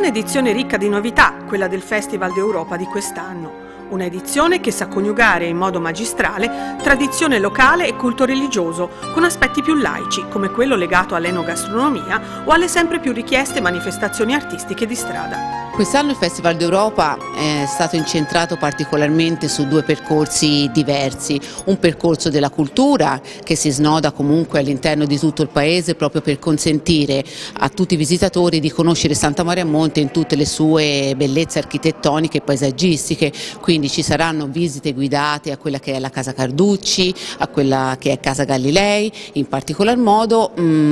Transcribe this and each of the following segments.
un'edizione ricca di novità, quella del Festival d'Europa di quest'anno. Una edizione che sa coniugare in modo magistrale tradizione locale e culto religioso, con aspetti più laici, come quello legato all'enogastronomia o alle sempre più richieste manifestazioni artistiche di strada. Quest'anno il Festival d'Europa è stato incentrato particolarmente su due percorsi diversi, un percorso della cultura che si snoda comunque all'interno di tutto il paese proprio per consentire a tutti i visitatori di conoscere Santa Maria a Monte in tutte le sue bellezze architettoniche e paesaggistiche, quindi ci saranno visite guidate a quella che è la Casa Carducci, a quella che è Casa Galilei, in particolar modo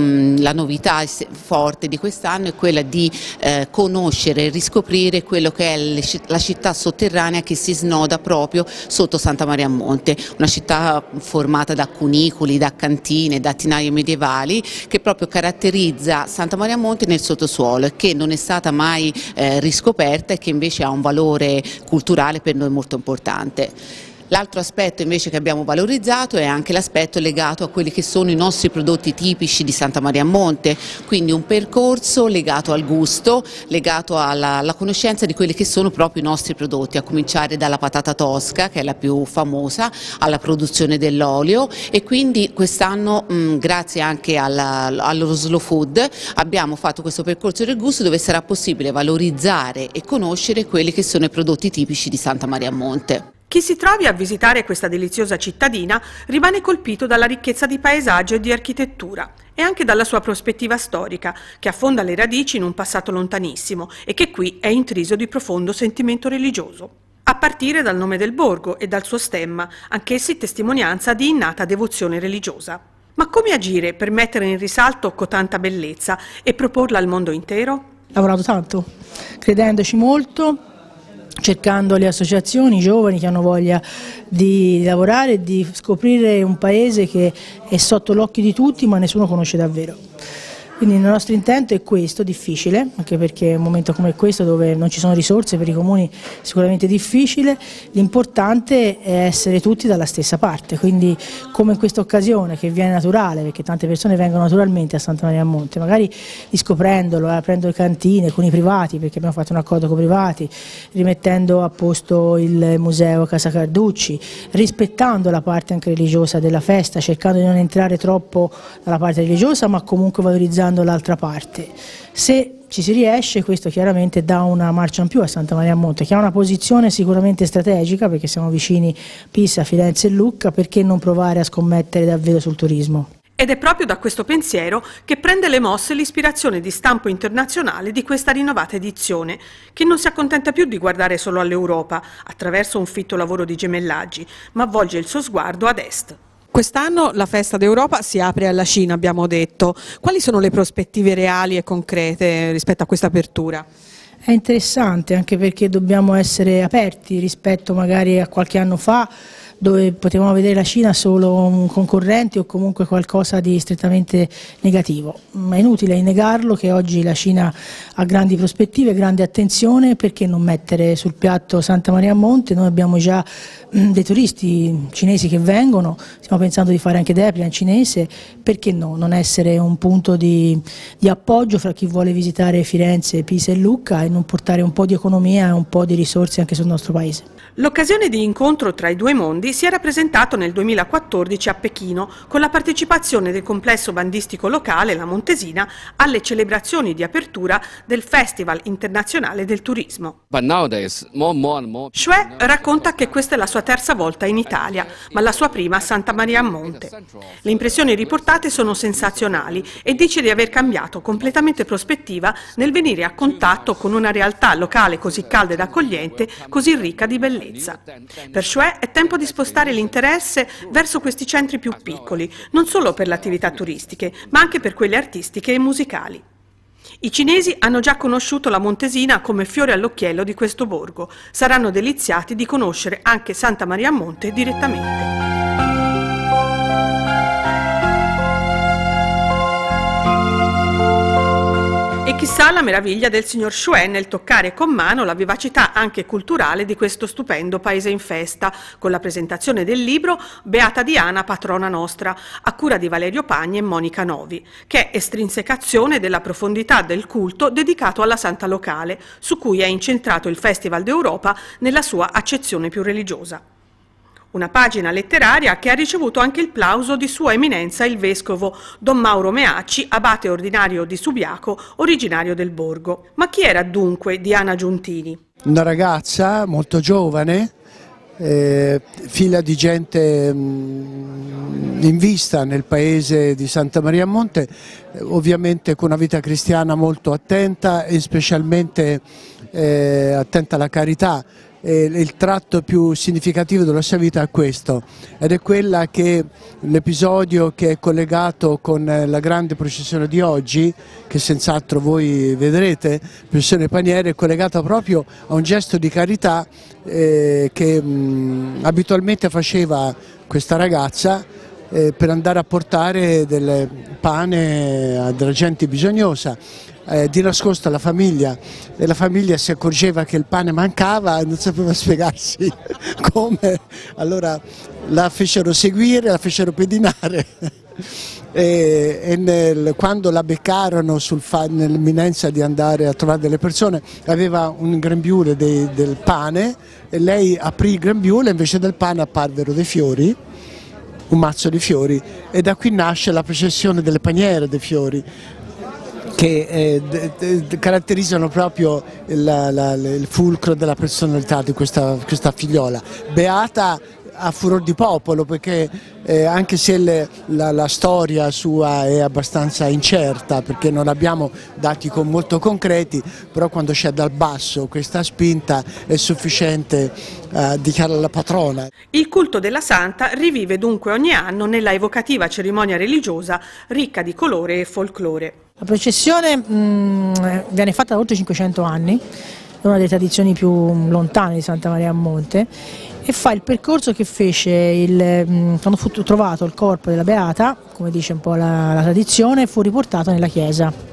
la novità forte di quest'anno è quella di conoscere e scoprire quello che è la città sotterranea che si snoda proprio sotto Santa Maria a Monte, una città formata da cunicoli, da cantine, da tinaie medievali che proprio caratterizza Santa Maria a Monte nel sottosuolo e che non è stata mai riscoperta e che invece ha un valore culturale per noi molto importante. L'altro aspetto invece che abbiamo valorizzato è anche l'aspetto legato a quelli che sono i nostri prodotti tipici di Santa Maria a Monte, quindi un percorso legato al gusto, legato alla conoscenza di quelli che sono proprio i nostri prodotti, a cominciare dalla patata tosca che è la più famosa, alla produzione dell'olio e quindi quest'anno grazie anche allo Slow Food abbiamo fatto questo percorso del gusto dove sarà possibile valorizzare e conoscere quelli che sono i prodotti tipici di Santa Maria a Monte. Chi si trovi a visitare questa deliziosa cittadina rimane colpito dalla ricchezza di paesaggio e di architettura e anche dalla sua prospettiva storica, che affonda le radici in un passato lontanissimo e che qui è intriso di profondo sentimento religioso. A partire dal nome del borgo e dal suo stemma, anch'essi testimonianza di innata devozione religiosa. Ma come agire per mettere in risalto cotanta bellezza e proporla al mondo intero? Ho lavorato tanto, credendoci molto, cercando le associazioni, i giovani che hanno voglia di lavorare e di scoprire un paese che è sotto l'occhio di tutti ma nessuno conosce davvero. Quindi il nostro intento è questo, difficile, anche perché in un momento come questo dove non ci sono risorse per i comuni sicuramente difficile, l'importante è essere tutti dalla stessa parte, quindi come in questa occasione che viene naturale, perché tante persone vengono naturalmente a Santa Maria a Monte, magari riscoprendolo, aprendo le cantine con i privati, perché abbiamo fatto un accordo con i privati, rimettendo a posto il museo Casa Carducci, rispettando la parte anche religiosa della festa, cercando di non entrare troppo dalla parte religiosa ma comunque valorizzando l'altra parte. Se ci si riesce, questo chiaramente dà una marcia in più a Santa Maria a Monte, che ha una posizione sicuramente strategica perché siamo vicini Pisa, Firenze e Lucca, perché non provare a scommettere davvero sul turismo? Ed è proprio da questo pensiero che prende le mosse l'ispirazione di stampo internazionale di questa rinnovata edizione, che non si accontenta più di guardare solo all'Europa attraverso un fitto lavoro di gemellaggi, ma volge il suo sguardo ad est. Quest'anno la Festa d'Europa si apre alla Cina, abbiamo detto. Quali sono le prospettive reali e concrete rispetto a questa apertura? È interessante anche perché dobbiamo essere aperti rispetto magari a qualche anno fa dove potevamo vedere la Cina solo un concorrente o comunque qualcosa di strettamente negativo. Ma è inutile negarlo che oggi la Cina ha grandi prospettive, grande attenzione, perché non mettere sul piatto Santa Maria a Monte? Noi abbiamo già dei turisti cinesi che vengono, stiamo pensando di fare anche Deplan cinese, perché no? Non essere un punto di appoggio fra chi vuole visitare Firenze, Pisa e Lucca e non portare un po' di economia e un po' di risorse anche sul nostro paese. L'occasione di incontro tra i due mondi si era presentato nel 2014 a Pechino con la partecipazione del complesso bandistico locale, la Montesina, alle celebrazioni di apertura del Festival Internazionale del Turismo. Shue racconta che questa è la sua terza volta in Italia, ma la sua prima a Santa Maria a Monte. Le impressioni riportate sono sensazionali e dice di aver cambiato completamente prospettiva nel venire a contatto con una realtà locale così calda ed accogliente, così ricca di bellezza. Per Shue è tempo di spostare l'interesse verso questi centri più piccoli, non solo per le attività turistiche, ma anche per quelle artistiche e musicali. I cinesi hanno già conosciuto la Montesina come fiore all'occhiello di questo borgo. Saranno deliziati di conoscere anche Santa Maria a Monte direttamente. E chissà la meraviglia del signor Schwen nel toccare con mano la vivacità anche culturale di questo stupendo paese in festa, con la presentazione del libro Beata Diana, patrona nostra, a cura di Valerio Pagni e Monica Novi, che è estrinsecazione della profondità del culto dedicato alla santa locale, su cui è incentrato il Festival d'Europa nella sua accezione più religiosa. Una pagina letteraria che ha ricevuto anche il plauso di Sua Eminenza il Vescovo Don Mauro Meacci, abate ordinario di Subiaco, originario del borgo. Ma chi era dunque Diana Giuntini? Una ragazza molto giovane, figlia di gente in vista nel paese di Santa Maria a Monte, ovviamente con una vita cristiana molto attenta e specialmente attenta alla carità. Il tratto più significativo della sua vita è questo, ed è quella che l'episodio che è collegato con la grande processione di oggi, che senz'altro voi vedrete, processione paniere, è collegata proprio a un gesto di carità che abitualmente faceva questa ragazza per andare a portare del pane a della gente bisognosa. Di nascosto alla famiglia, e la famiglia si accorgeva che il pane mancava e non sapeva spiegarsi come, allora la fecero seguire, la fecero pedinare quando la beccarono nell'imminenza di andare a trovare delle persone, aveva un grembiule del pane e lei aprì il grembiule e invece del pane apparvero dei fiori, un mazzo di fiori, e da qui nasce la processione delle paniere dei fiori, che caratterizzano proprio il fulcro della personalità di questa figliola. Beata a furor di popolo, perché anche se la storia sua è abbastanza incerta, perché non abbiamo dati molto concreti, però quando c'è dal basso questa spinta è sufficiente a dichiarare la patrona. Il culto della santa rivive dunque ogni anno nella evocativa cerimonia religiosa ricca di colore e folklore. La processione viene fatta da oltre 500 anni, è una delle tradizioni più lontane di Santa Maria a Monte, e fa il percorso che fece quando fu trovato il corpo della Beata, come dice un po' la tradizione, fu riportato nella chiesa.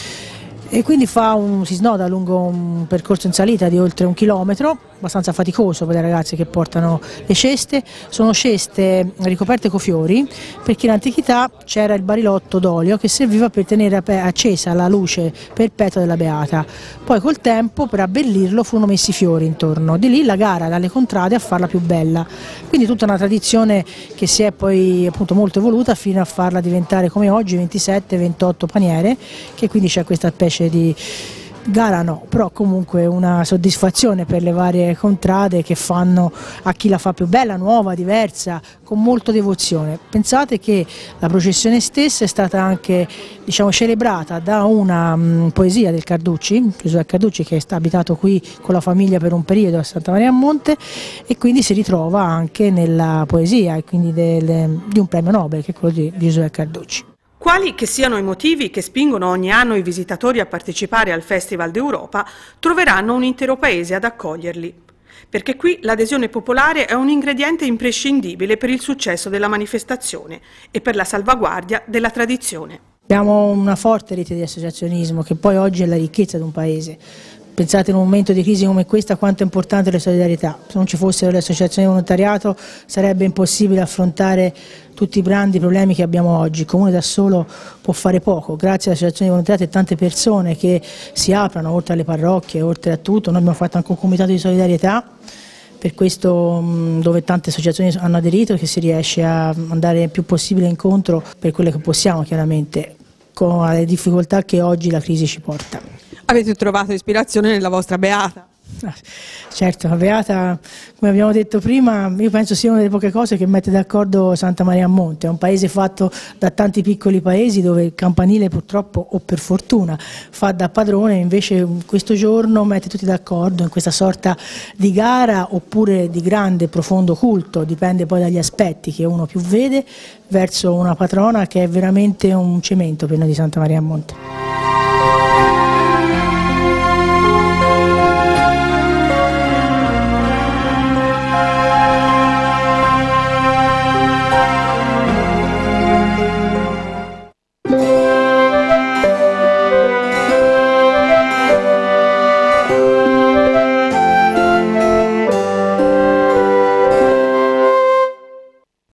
E quindi si snoda lungo un percorso in salita di oltre 1 chilometro, abbastanza faticoso per le ragazze che portano le ceste. Sono ceste ricoperte con fiori, perché in antichità c'era il barilotto d'olio che serviva per tenere accesa la luce perpetua della Beata. Poi col tempo, per abbellirlo, furono messi fiori intorno. Di lì la gara dalle contrade a farla più bella. Quindi tutta una tradizione che si è poi appunto molto evoluta fino a farla diventare come oggi 27-28 paniere, che quindi c'è questa specie di gara, no, però comunque una soddisfazione per le varie contrade che fanno a chi la fa più bella, nuova, diversa, con molta devozione. Pensate che la processione stessa è stata anche, diciamo, celebrata da una poesia del Carducci, Giosuè Carducci, che è abitato qui con la famiglia per un periodo a Santa Maria a Monte, e quindi si ritrova anche nella poesia, e quindi di un premio Nobel, che è quello di Giosuè Carducci. Quali che siano i motivi che spingono ogni anno i visitatori a partecipare al Festival d'Europa, troveranno un intero paese ad accoglierli. Perché qui l'adesione popolare è un ingrediente imprescindibile per il successo della manifestazione e per la salvaguardia della tradizione. Abbiamo una forte rete di associazionismo che poi oggi è la ricchezza di un paese. Pensate in un momento di crisi come questa quanto è importante la solidarietà. Se non ci fossero le associazioni di volontariato sarebbe impossibile affrontare tutti i grandi problemi che abbiamo oggi. Il Comune da solo può fare poco, grazie alle associazioni di volontariato e tante persone che si aprono oltre alle parrocchie, oltre a tutto. Noi abbiamo fatto anche un comitato di solidarietà, per questo dove tante associazioni hanno aderito, che si riesce a andare il più possibile incontro per quelle che possiamo, chiaramente, con le difficoltà che oggi la crisi ci porta. Avete trovato ispirazione nella vostra Beata? Certo, la Beata, come abbiamo detto prima, io penso sia una delle poche cose che mette d'accordo Santa Maria a Monte. È un paese fatto da tanti piccoli paesi dove il campanile purtroppo, o per fortuna, fa da padrone, invece questo giorno mette tutti d'accordo in questa sorta di gara oppure di grande profondo culto, dipende poi dagli aspetti che uno più vede, verso una patrona che è veramente un cemento per noi di Santa Maria a Monte.